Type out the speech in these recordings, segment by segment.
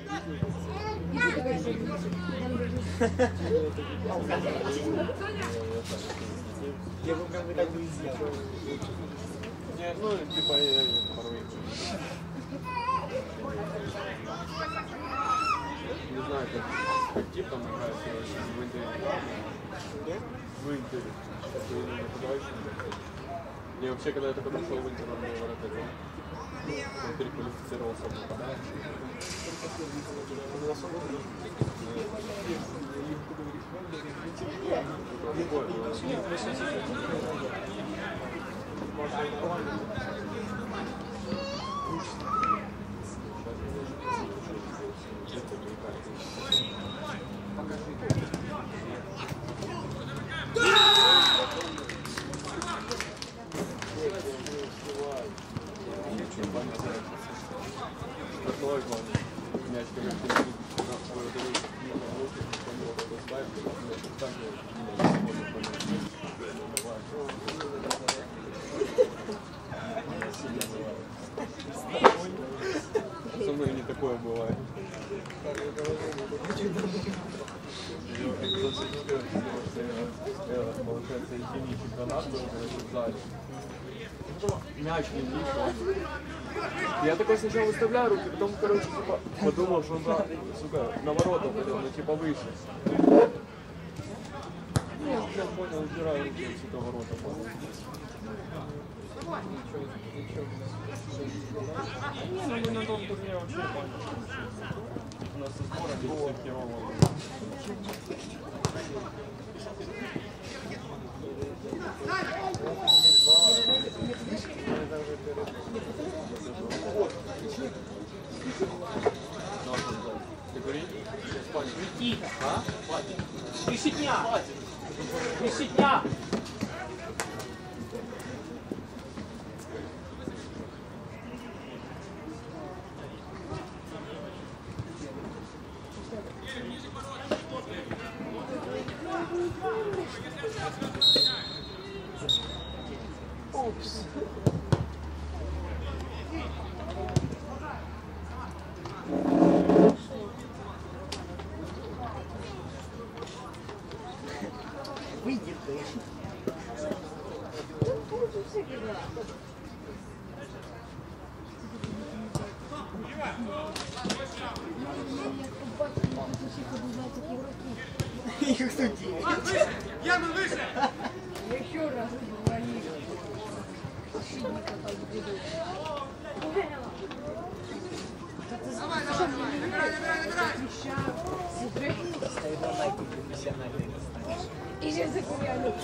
Я бы прям так не сделал. Не, ну, типа, я порой. Не знаю, как тип там играет, в Интере. В Интере. Не, вообще, когда я только пришел в Интер, он был воротарем. Он переквалифицировался в нападающего. Со мной не такое бывает. Получается, зимний чемпионат был в зале. Мяч не лишний. Я такой сначала выставляю руки, потом, короче, типа, подумал, что он, сука, на ворота упадет, ну, типа, выше. Ну, я прям понял, убираю руки, если это ворота падают. Не, ну мы на том турнире вообще понял. У нас со сбором было херово. Тихо, а? 10 дня! 10 дня! Выйди ты. Их судили. Яна, выше! Еще раз говорили. Защитника там ведут. Давай, давай, набирай! Стоит на лайке профессиональный. И сейчас закуряли.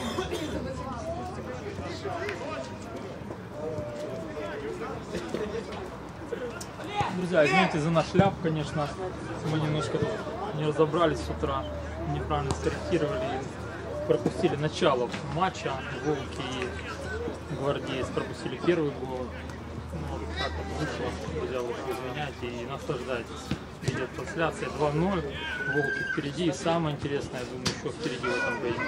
Друзья, извините за наш ляп, конечно. Мы немножко не разобрались с утра, неправильно скорректировали, пропустили начало матча. Волки и Гвардеец пропустили первый гол. Ну, вот так вот вышло, друзья, уж извиняйте, и нас тоже, да, идет трансляция 2-0, Волки впереди, и самое интересное, я думаю, еще впереди в этом бое.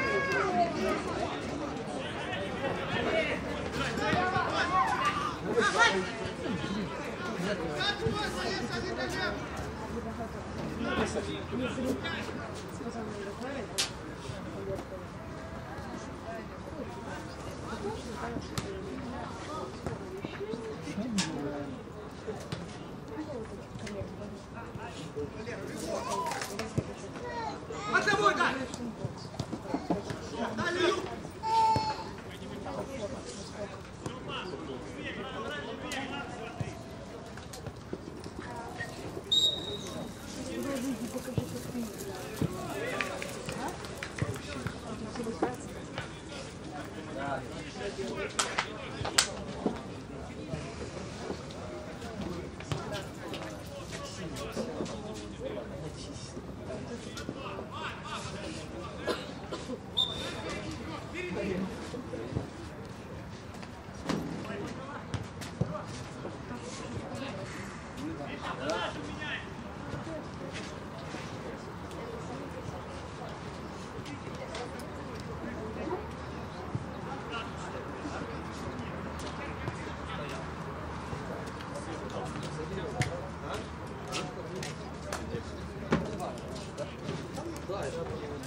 Отдавай, да! Дали!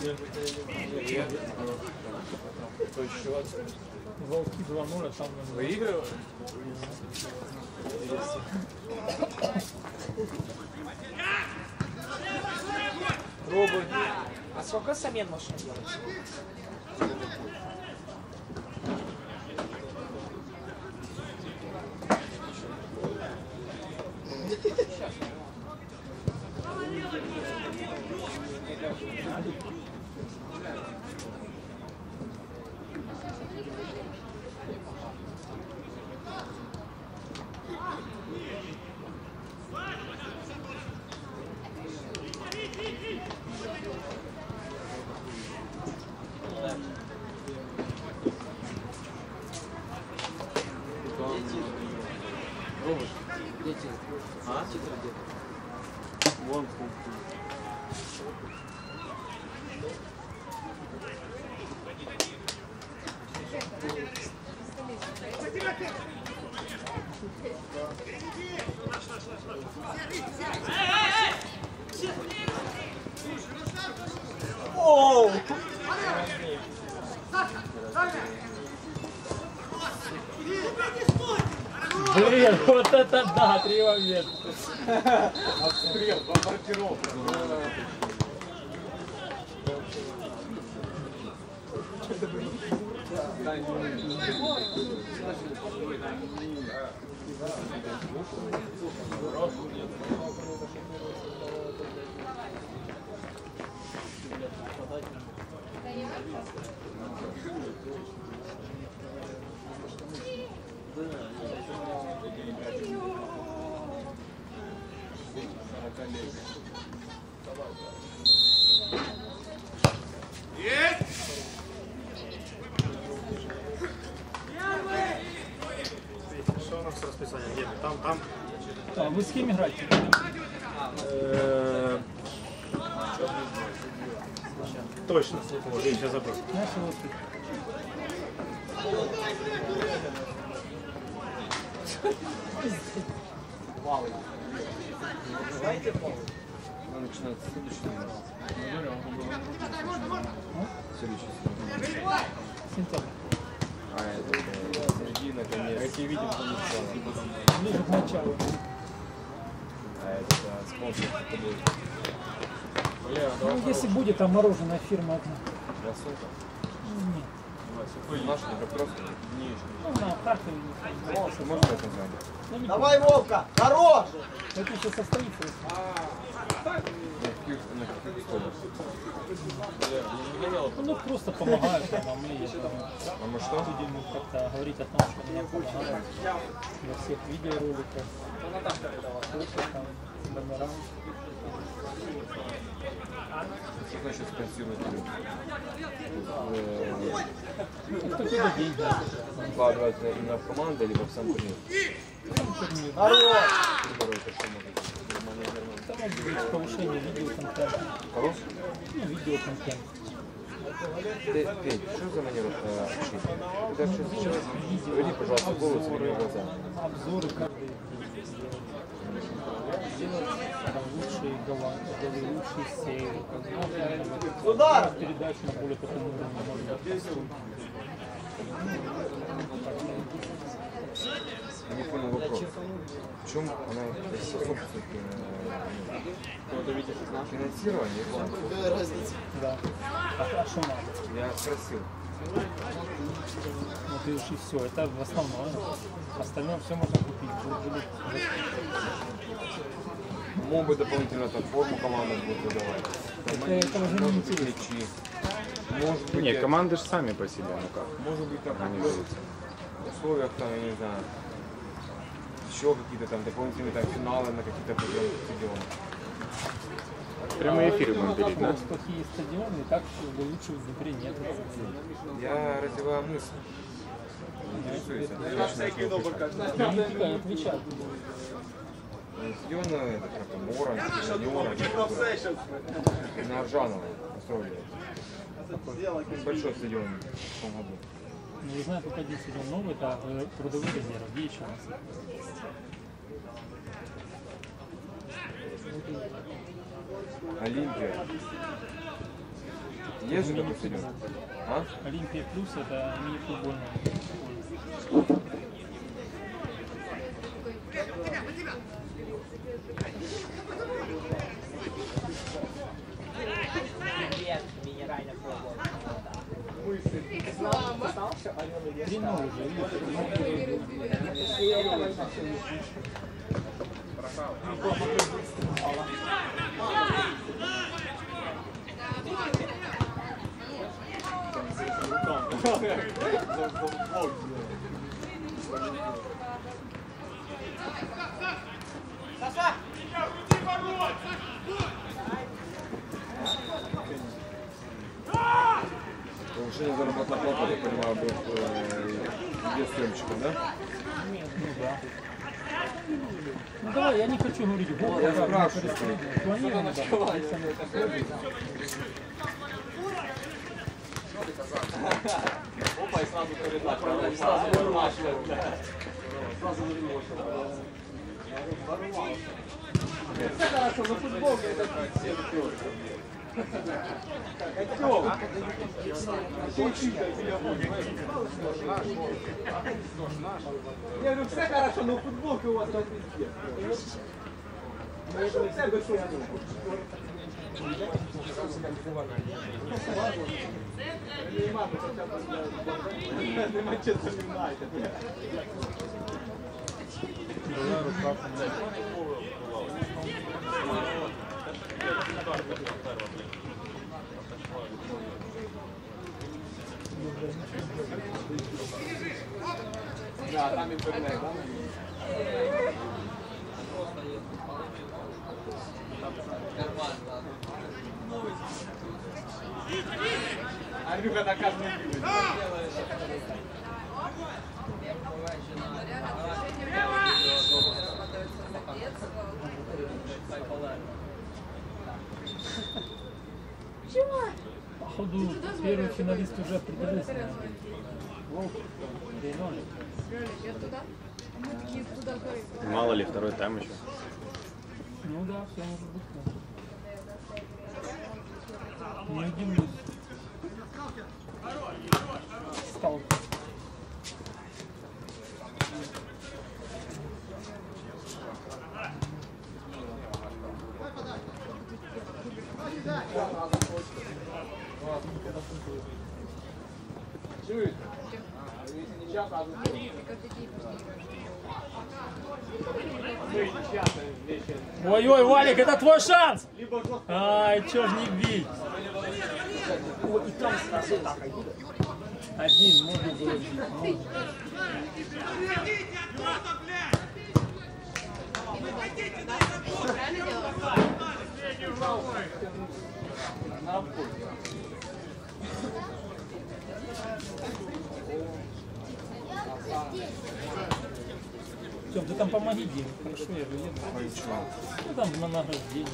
То счет. Волки 2-0, а там... Выигрывают? Пробуй. А сколько замен можно делать? А? Вон Оу! Блин, вот это да, 3 момента. обстрел, бомбардировка. Что у нас с расписанием? Где мы? Там. А вы с кем играете? Точно. Вот, я сейчас забыл. Наши вот. Знаете, Павел? Она начинается следующий раз. Следующий. Сентябрь. А это середина, конец. Какие видим, что начало. Ближе к началу. А это спонсор футбол. Ну, если будет, там мороженое фирма одна. Красота. Нет. Наш это просто нижний. Ну, на Харькове. Можно это назвать? Ну, не Давай, Вовка! Хорош! помню. Это еще состоится. На каких условиях? Ну, просто помогают там, а мы А мы что? будем как-то говорить о том, что нам помогают во всех видеороликах. Фото, там, номера. Что значит спонсирует? Кто куда деньги? Вкладывать именно в команду, либо в сам турнир? Хорош! Выборы это что может быть? Это может быть повышение видеоконтента. Кого? Ну, видеоконтент. Петь, что за манера общения? Когда что сейчас? Говори, пожалуйста, голос или в глаза. Обзоры каждый день. Сделать там лучшие голы, лучшие сейвы. Удар! Передачу на более таком уровне можно быть. Я не понял вопрос. В чем она собственно финансирование? Да. А что надо? Я спросил. Вот и все. Это в основном. Остальное все можно купить. Мог бы дополнительно там форму команды будет выдавать. Это уже не Может быть интересно. мячи. Может быть, Не, команды же сами по себе, ну как. может быть там в Организуются. условиях там, я не знаю, еще какие-то там дополнительные там финалы на какие-то определенные стадионы. Прямые эфиры будем пилить, да? Плохие стадионы, и так лучше в Днепре нет. Я развиваю мысль. Интересуюсь. Я не тикаю, отвечать. Стадион этот, как там, Оран, Юниора, на Аржаново построили. Большой стадион в том году. Ну, не знаю, только один стадион новый, это трудовой резерв. Где еще у нас? Олимпия. Есть же такой фильм? А? Олимпия плюс это мини-футбольная. Повышение заработной платы, я понимаю, будет без съемщиков, да? Ну да. Ну давай, я не хочу говорить гол. Я спрашиваю. Планируем, да. Опа, и сразу передать, правда? И сразу вырвашивает. Сразу вырвашивает. Все хорошо, но футбол это все не, ну все хорошо, но футболка у вас на пизде. Все большой да, там интернет, да? Андрюха на каждом видео. Чего? Походу, первый финалист уже определился. Волк, 3-0. Я туда? Мы такие туда говорим. Мало ли, второй тайм еще. Ну да, все может быть. Да. Не удивлюсь. Сталкер. Чуешь? Если не сейчас, сразу Ой-ой, Валик, это твой шанс! Ай, чё ж не бить? Один, можно было бить. Тём, ты там помоги Диме. Хорошо, я же еду. Ну там на награждение.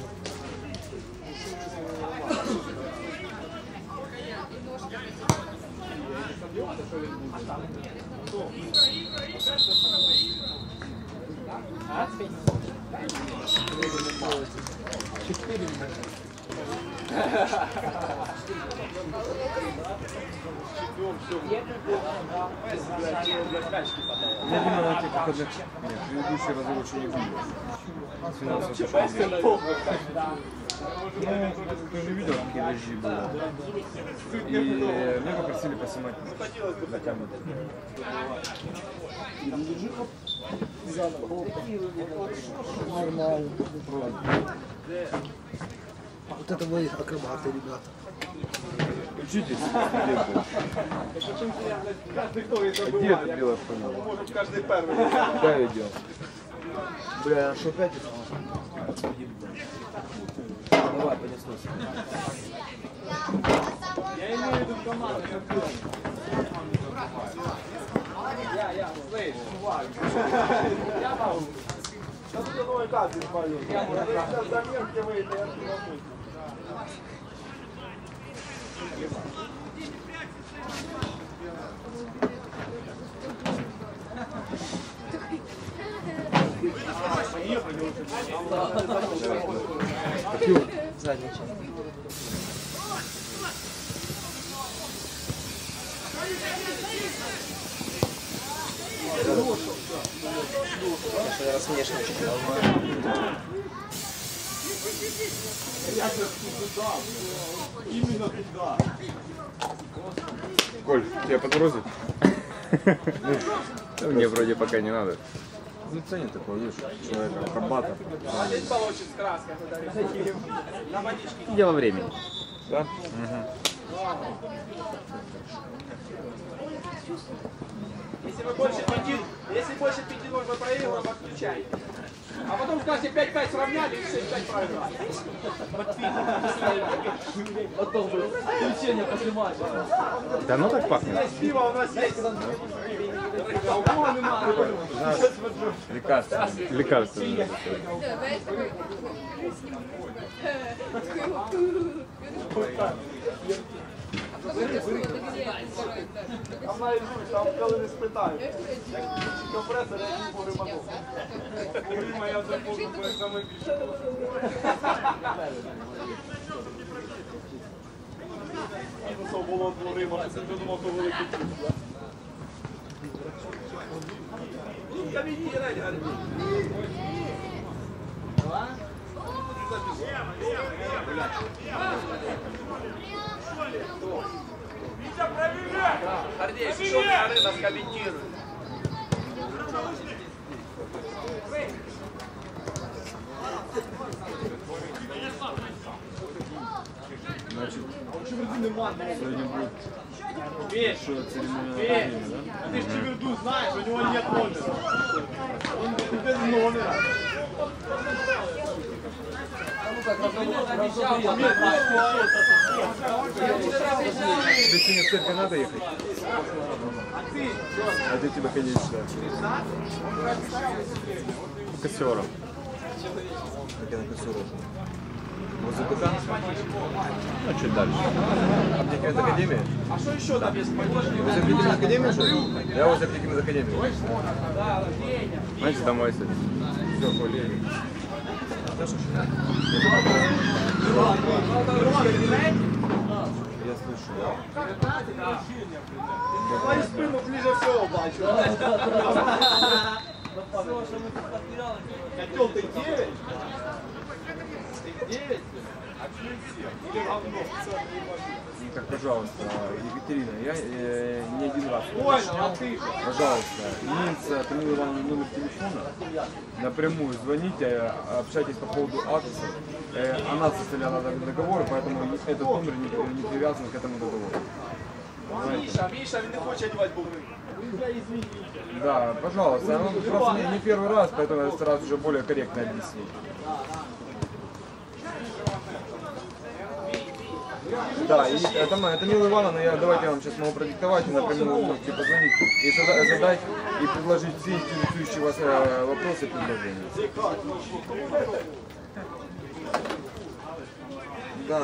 Я думаю, на этих выходных нет, предыдущий разговор еще не будет. С финансовой точки зрения. Ну, ты же видел, какие дожди были. И меня попросили поснимать для камеры. Нормально. Вот это мои акробаты, ребята. Учитесь, студенты. Где это белая фанера? Каждый первый. Да, я делал. Бля, что опять? Давай, понеслось. Я имею в виду команду. Я, слышь, чувак. Я могу. Сейчас ты новый кадр спалил. Я сейчас заметки выйду, я не могу. Задничай. Коль, тебя подморозит? Мне вроде пока не надо. Ну, ценит такой, видишь, человека, акробата. Здесь получится краска. Дело времени. Да? Если больше 5-0 вы проиграли, вы отключаете. А потом скажете 5-5 сравняли и 6-5 проиграли. Потом включение после матча. Да ну так пахнет. Пиво у нас есть. Лекарство. Лекарство. Да, знаешь, такой... Там навіть там коли не спитають. Компресор, я не пориманув. Рима, я вже можу саме більше. Мінусов було у Рима, я думав, що великий плюс. Гордей, что на рынок комментирует? Значит, сегодня будет церемония, да? Ты ж Чеверду знаешь, у него нет номера. Он без номера. Тебе сегодня в церковь надо ехать? А где тебя ходить сюда? Кассиора. Как я на косуру? Возле ПК? Ну, чуть дальше. Аптекарь академия? А что еще там есть? Возле аптекарь академии, что ли? Я возле аптекарь академии. Знаете, домой садись. Все, Коля. Я слушаю. Твою спину ближе всего бачу. Котел, ты 9? Ты 9? Или говно? Так, пожалуйста, Екатерина, я не один раз Понял, уточнял. а ты? Пожалуйста, имеется Тамила Ивановна номер телефона. Напрямую звоните, общайтесь по поводу акции. Она составляла договор, поэтому этот номер не привязан к этому договору. Миша, він не хоче одягати бубни. Да, пожалуйста, ну, просто не первый раз, поэтому я стараюсь уже более корректно объяснить. Да, и это Мила Ивановна, давайте я вам сейчас могу продиктовать, и напрямую можете позвонить и задать, и предложить все интересующие вас вопросы и предложения. Да.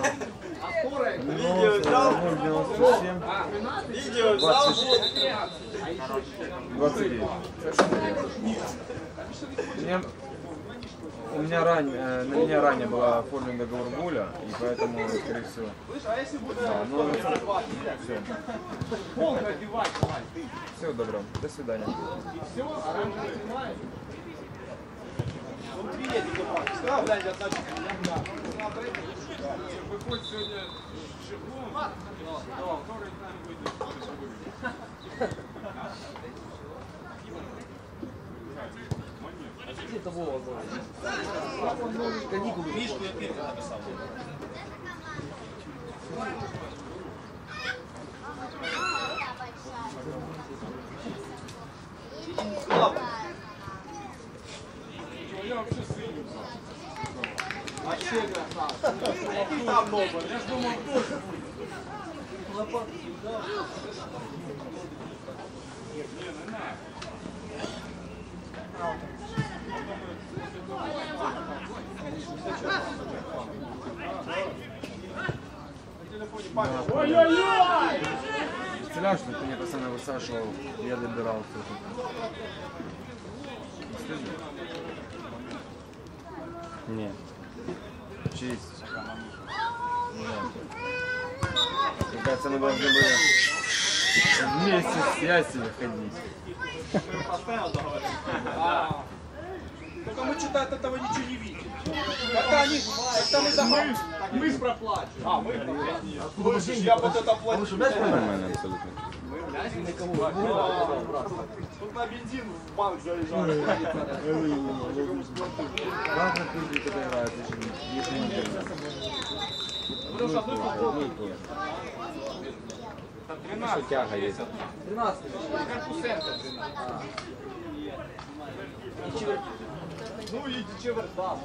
097 29. Совершенно верно. На меня ранее была оформлен договор Буля, и поэтому, скорее всего. Да, ну, все. Всего доброго. До свидания. Мишку я первый написал. Вообще красавчик. Там номер. Я ж думал, кто Ой-ой-ой! Представляешь, что ты мне постоянно высаживал, я добирал все. Нет. Честь. Нет. Мне кажется, мы должны были Вместе с Ясею ходить. Только мы что-то от этого ничего не видим. Когда мы домой, мы ж проплачем. А, мы проплачем. Я вот это плачу. Нормально абсолютно. Тут на бензин в банк заезжали. Ладно, пусть когда играют, если не держат. Потому что одну футболку. Что тяга есть. 13. Корпусенко 13. Ну и чевертас.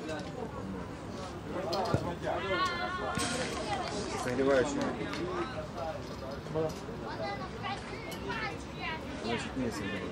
Согревающий. Значит, не согревающий.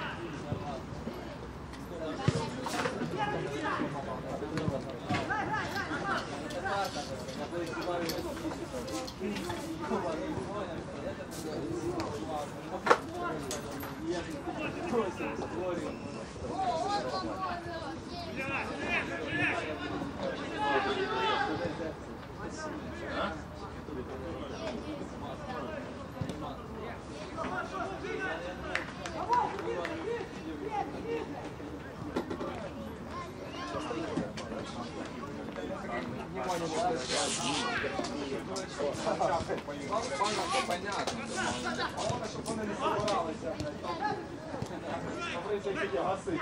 Понятно. Главное, чтобы вони не собиралися. Смотрите, які гаси.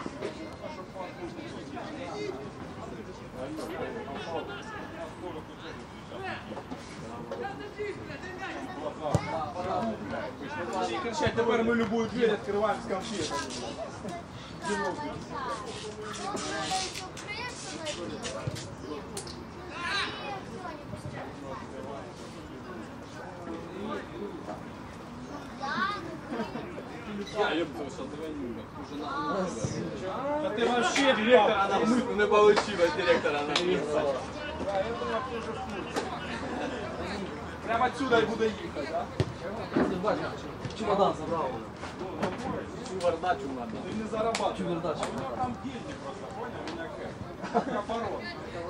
Всі кричать, тепер ми любую дверь відкриваємо з конфетами. Да ты вообще директора на мысль не получилось, директора на мысль. Прямо отсюда и буду ехать, да? Чемодан забрал. Чувардачу надо. Ты не зарабатывай. Чувардачу. Там гильдии просто, понял? У меня как оборот.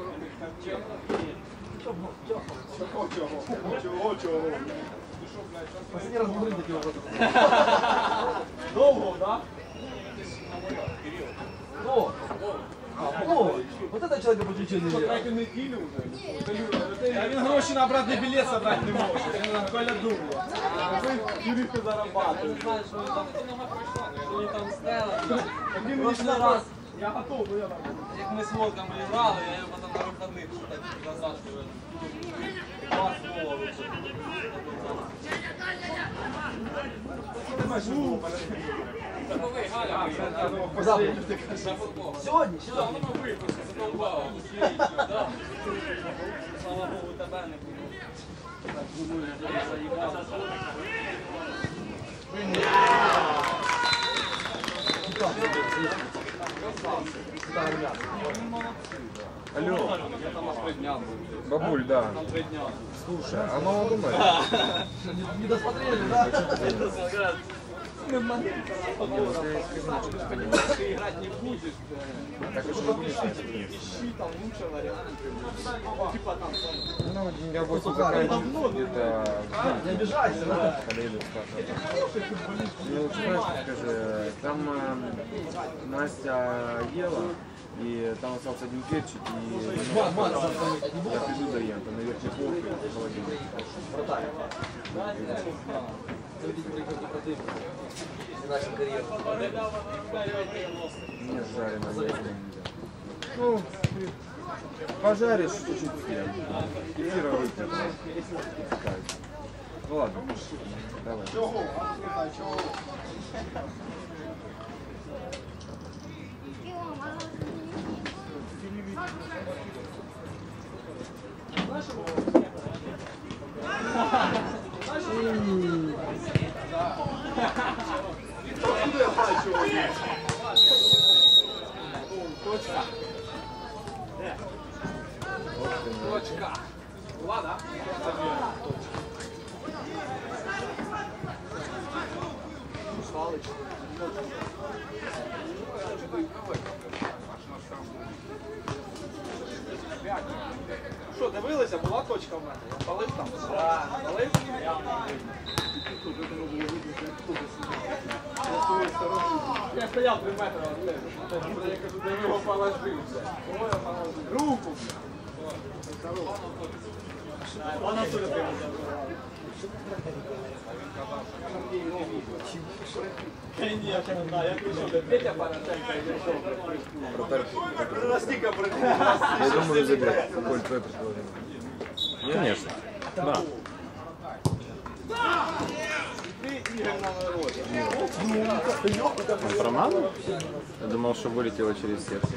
Чего? Последний раз говорили такие вопросы. Долго, да? О! О! Вот это человека подключили. Так и неділю вже. А він гроші на обратний білет собрати не може. Коля думає. Юрійки зарабатує. Вони там стояли. Він Прошлый раз, Я готов, я там. як ми з Волком грали, я його потім на виходних назад два слова вичив. Сьогодні. Слава Богу, тебе не було. Алло. Бабуль, да. Слушай, а мама думает? Не досмотрели, да? Ты играть не будешь. Так и что будешь? Ищи там лучше варианты. Типа там. Ну, я вот заканчиваю где-то... Не обижайся, да? Подъеду, скажу. Ну, знаешь, скажи, там Настя ела, и там остался один кетчуп, и я приду доем, там на верхней полке холодильник. Заведите прекрасный против. Начал карьеру. Не жареное нельзя. Ну, пожаришь чуть-чуть съем. Кефира выпьем. Ну ладно, давай. Точка. Ладно. Що, дивилися? Була точка в мене? Я палив там? Палив? Я стояв 3 метри від тебе. Я кажу, де ви його положився? Руку! Вона тут Конечно, да, я пришел, Петя Порошенко пришел. Настолько Я думаю, заберет. Коль, твое предположение. Конечно. Да. Он промазал? Я думал, что вылетело через сердце.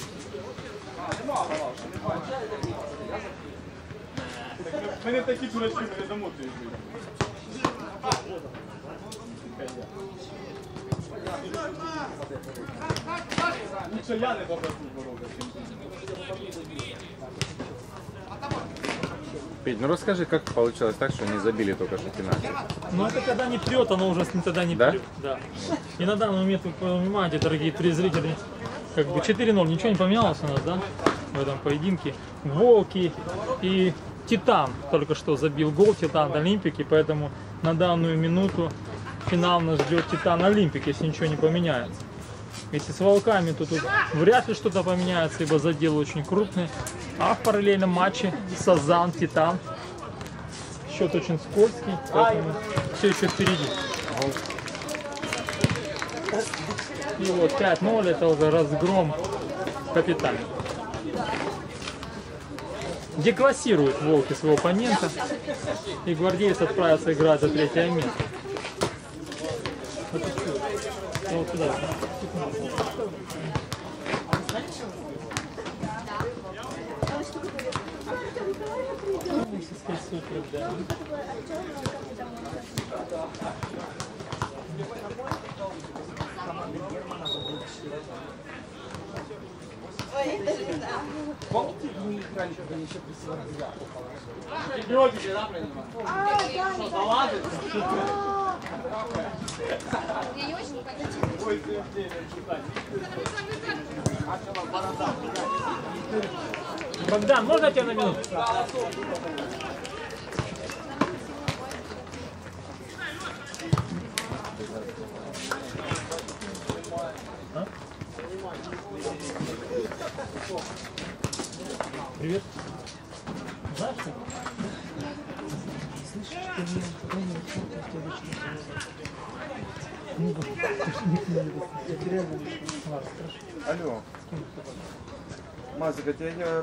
Мы не такие дурачки, мы не домой пришли. Лучше я не попрошу дорогу. Петь, ну расскажи, как получилось так, что они забили только что в финале? Ну это когда не прет, оно уже тогда не Да? прет. Да. И на данный момент, вы понимаете, дорогие телезрители, как бы 4-0, ничего не поменялось у нас, да, в этом поединке. Волки и Титан только что забил гол, Титан Олимпики, поэтому на данную минуту финал нас ждет Титан Олимпик, если ничего не поменяется. Если с Волками, то тут вряд ли что-то поменяется, ибо задел очень крупный. А в параллельном матче Сазан, Титан. Счет очень скользкий, поэтому все еще впереди. И вот 5-0, это уже разгром капитана. Деклассируют Волки своего оппонента. И гвардейцы отправятся играть за 3-е место. Вот сюда. Супер, да. Помните, мы играли, когда они еще присылали яблоко? Лёгите, да, принимать? Что, залазит? Я не очень понятно. Ой, ты читать. Богдан, можно тебя на минуту? Привет. Знаешь что? Слышишь, ты меня никогда не учил, как тебя вечером. Алло. Мазик, а тебя я...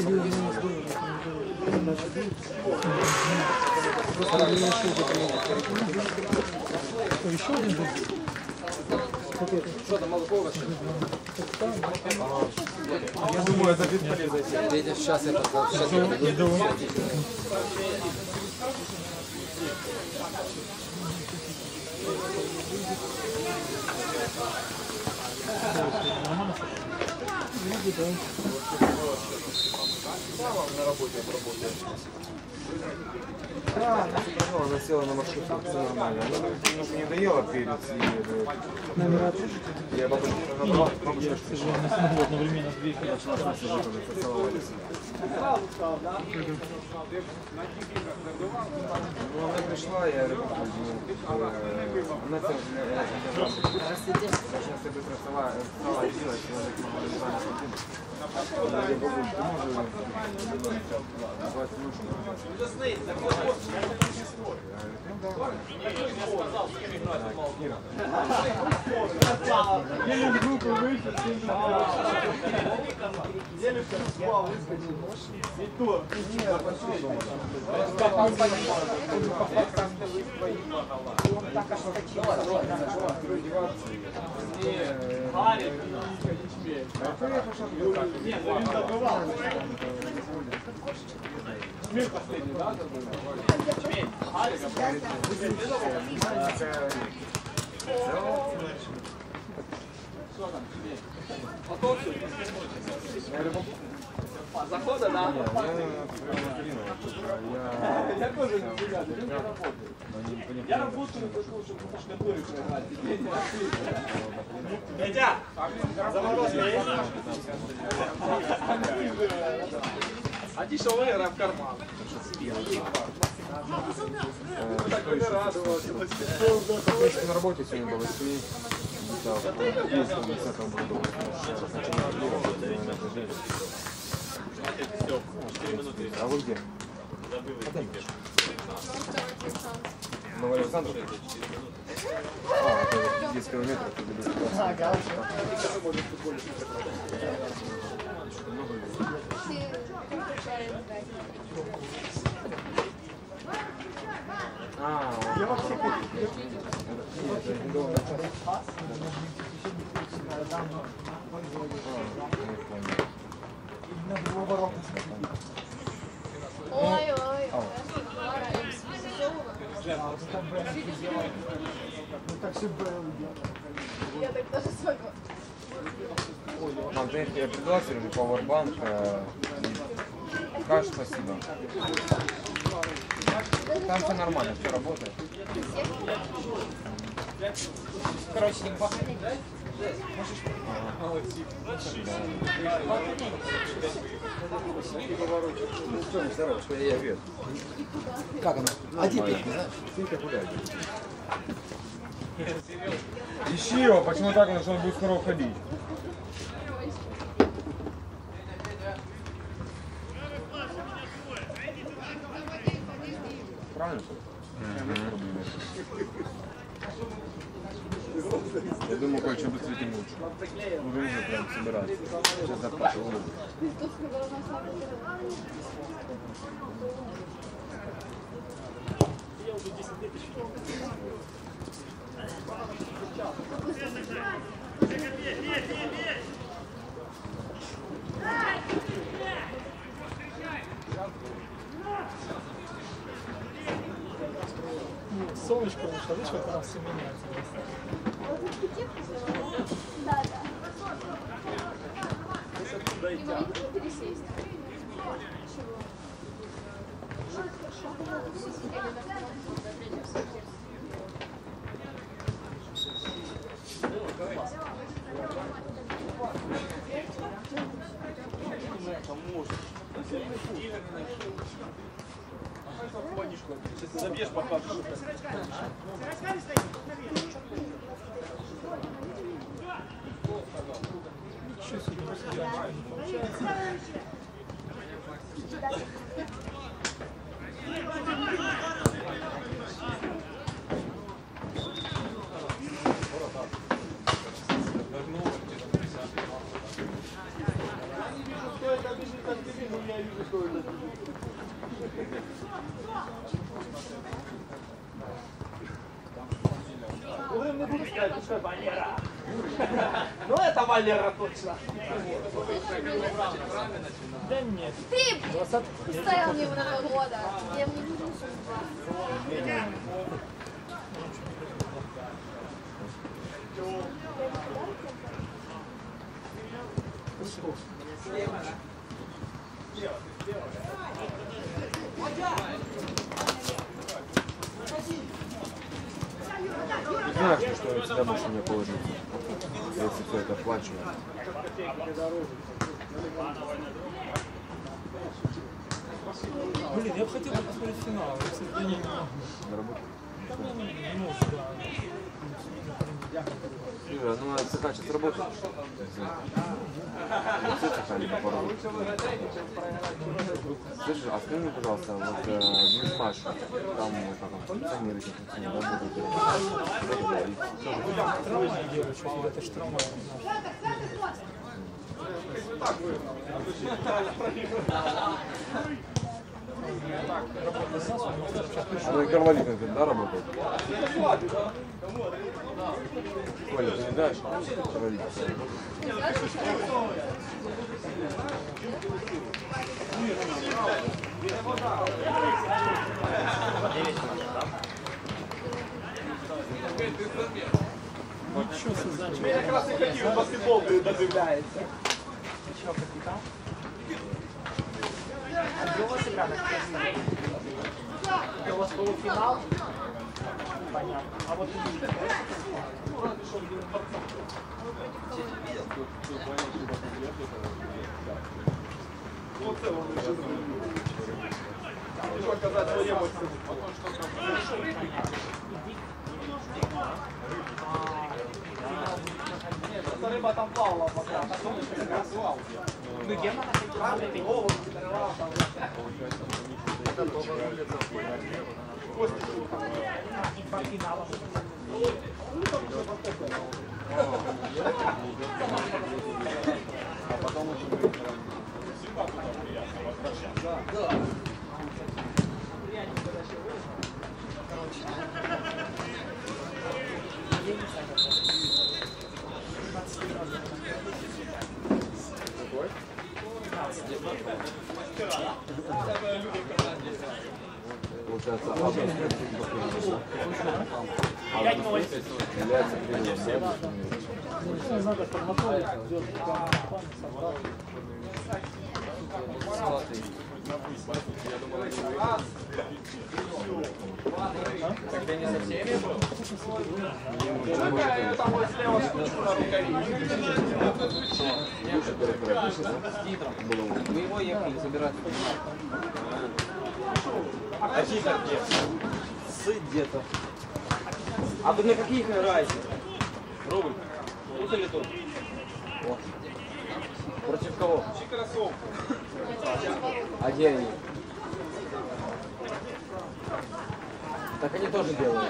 Еще один был? Что там, молоко? Я думаю, это бесполезно. Петя, сейчас это, сейчас Да, она села на маршрутку, все нормально. Она немножко не доела перец и я потом набрал, Я, к сожалению, не смогу одновременно двигать. Ну, она пришла, я говорю, она сейчас я быстро встала и сделала, человек могла я говорю, ты можешь назвать нужно. Еле в группу вышел, еле в Москва выскочил. И то, Нет, ну не забывал. Мир последний, да, забыл? Чмель. Алика. Что там, чмель? Потом все? Захода, да? Не, я Екатерина, Я тоже не работаю. Я я работаю для того, чтобы по штукатуре проиграть. Петя, заморозка есть? А ти що виграв в карман? Так не радувався. на работе сегодня было 8. Если мы с этого года А вы где? Новоалександровск? Это 10 километров. Я вообще Ой, я так даже свою. Мам, ты пригласили пауэрбанк. Скажешь спасибо. Там все нормально, все работает. Короче, не Как она? А теперь, не знаешь? Ты куда идешь? Ищи его, почему так? Потому что он будет скоро уходить. Правильно? Я думаю, кое-что быстрее, тем лучше. Уже уже прям собираться. Сейчас зарплату улыбну. солнышко вышло, видишь, как оно все меняется. Да, да. Не могу пересесть. Чего? Сейчас ты забьешь, покажешь. Ничего себе, Не буду сказать, что Валера. Ну это Валера точно. Да нет. Ты ставил мне его на 2 года. Я мне не нужен. Знаешь, что я тебя больше не положу, если все это оплачиваю. Блин, я бы хотел посмотреть финал. Я, кстати, не могу. На работу? Не могу, да. Юра, ну это как сейчас работает? Все цехали по пару. Слушай, а скажи мне, пожалуйста, вот Грисмаш, там как он функционирует, не работает. Трамвай делают, что это ж трамвай. Ну и Карвалик, да, работает? Коля, ты не знаешь? Карвалик. Ничего создать. Я как раз и хотел баскетбол додивляється. Что, капитан? Это у вас полуфинал? Понятно. А вот Оце вони вже можна казати своє емоції. Та риба там плавала, пока. А потом уже получается, является кривым, да? надо подготовить, сделать план, создать. Когда не со всеми был? Там вот слева скучно Мы его ехали забирать. А Титр где? Сыт где-то. А вы на каких играете? Рубль. Тут или тут? Вот. Против кого? А где они? Так они тоже делают.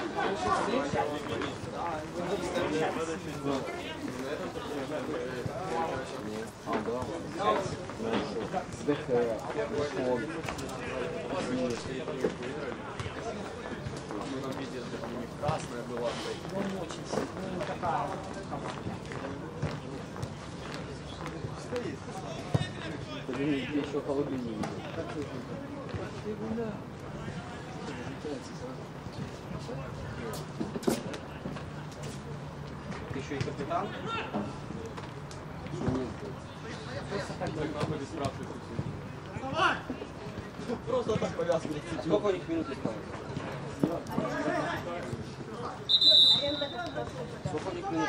А, да. ДХ, фон. Красная была. Я еще холодный не видел. Ты еще и капитан? Просто так повязку. Сколько у них минут осталось? Сколько у них минут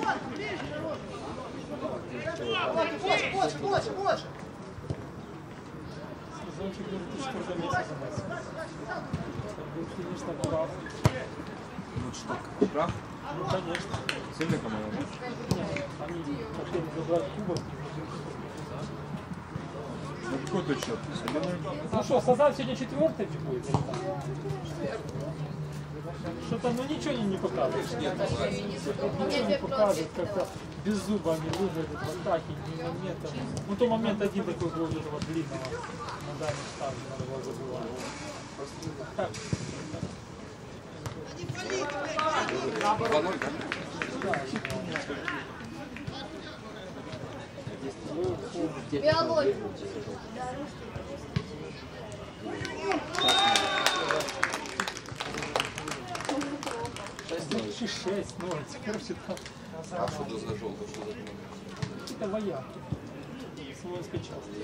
осталось? Сезончик говорит, ты сколько месяцев заниматься. Был, конечно, прав. Ну что, прав? Ну, конечно. Сильная команда. Они хотели забрать кубок. Ну какой тут счет? Ну что, Сазан сегодня четвертый будет? Или так? Что-то, ну ничего не показывает. Ничего не показывает, как-то без зуба они выглядят в атаке, ни момента. Ну то момент один такой был этого длинного. На дальнем старте надо было забывать. Так. Биология. 6-0. Короче, там А что это за желтый? Что за команда? какие-то вояки. С воинской части.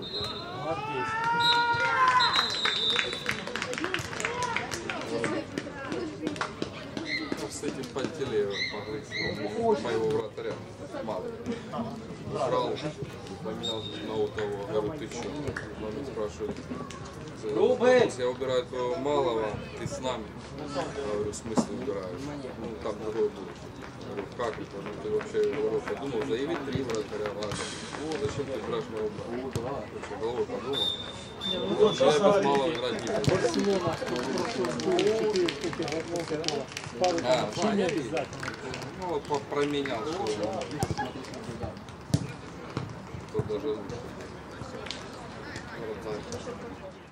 С этим Пантелеевым погрыз моего вратаря. Мало. Украл, поменял на у того. Говорю, ты что? Мама спрашивает. Я убираю твоего малого, ты с нами. Я говорю, в смысле убираешь? Ну, там другой будет. Я говорю, как это? Ну, ты вообще, говорю, подумал, заявить 3 вратаря, ладно. Ну, зачем ты убираешь моего брата? Вообще, головой подумал. Я без малого играть не буду. Барселона, что в прошлом было 4 штуки голов такого. Пару там вообще не обязательно. Ну, вот променял, что тут даже лучше. Вот так.